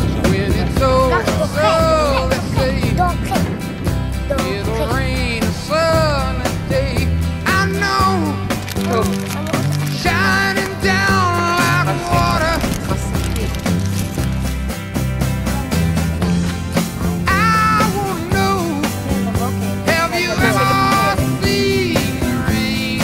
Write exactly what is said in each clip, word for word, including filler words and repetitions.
When it's over, so they say it'll rain a sunny day. I know, shining down like water. I wanna know, have you ever seen the rain?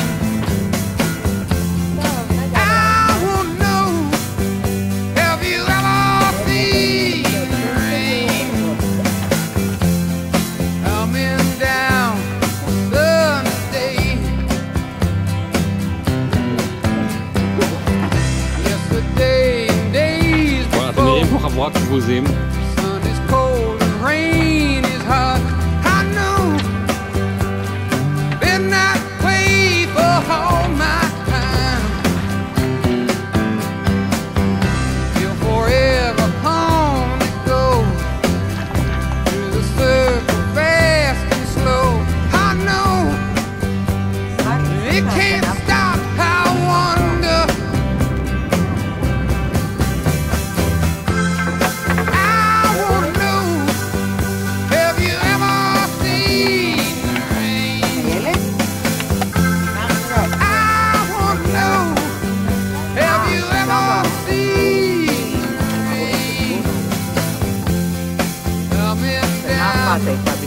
I wanna know, have you ever seen the rain? Coming down sunny day. Yesterday and days Voilà, tenez before. pour avoir que je vous aime. Sun is cold and rain is hot. I know, been that way for all my time. Feel forever home to go through the circle, fast and slow. I know it can't stop. I wonder. I wanna know, have you ever seen the rain? I wanna know, have you ever seen the rain? Coming down